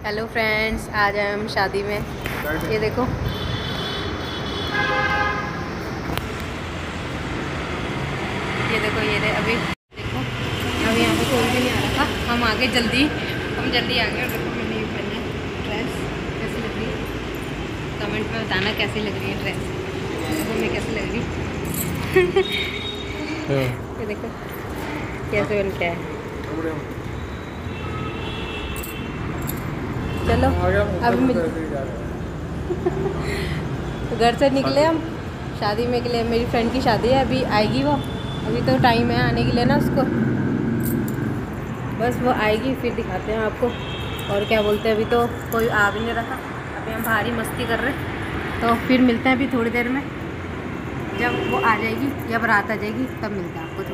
Hello friends, आज हम शादी में। ये देखो, ये देखो, ये दे अभी देखो, अभी यहाँ पे कोई भी नहीं आ रहा था। हम आ गए जल्दी, हम जल्दी आ गए। और देखो मैंने ये पहना ड्रेस, कैसी लग रही है कमेंट में बताना कैसी लग रही है ड्रेस। देखो मैं कैसी लग रही ये देखो कैसे बन के है। चलो अब घर से निकले हम शादी में के लिए। मेरी फ्रेंड की शादी है, अभी आएगी वो। अभी तो टाइम है आने के लिए ना उसको, बस वो आएगी फिर दिखाते हैं आपको। और क्या बोलते हैं, अभी तो कोई आ भी नहीं रहा। अभी हम भारी मस्ती कर रहे हैं, तो फिर मिलते हैं अभी थोड़ी देर में। जब वो आ जाएगी, जब रात आ जाएगी तब मिलते हैं आपको।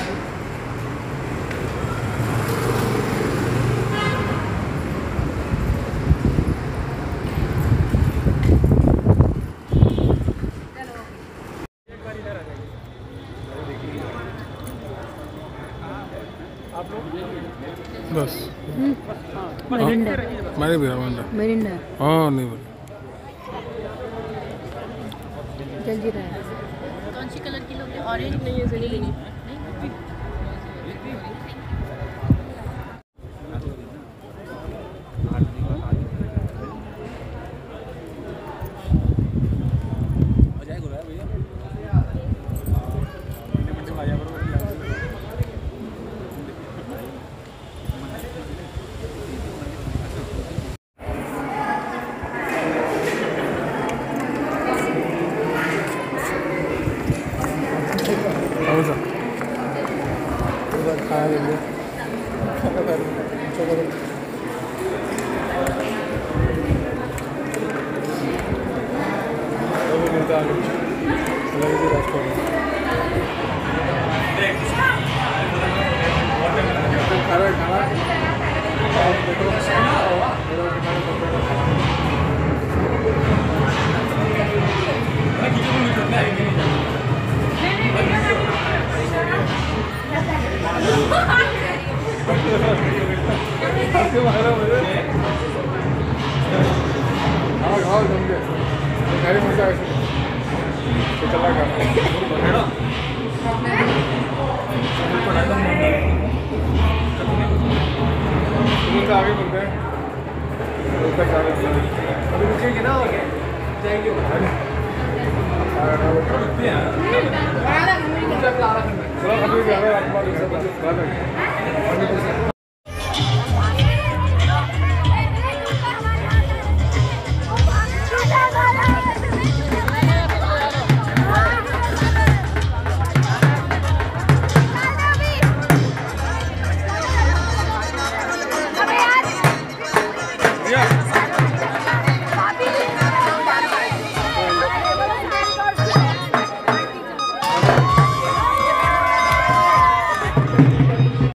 बस मरिंडा मैंने भी मरिंडा हाँ नहीं बोली। जल्दी रहा है। कौन सी कलर की लोगे? ऑरेंज नहीं है, ग्रीन नहीं। आगे बोलते हैं अभी रुकेगी ना, जाएंगे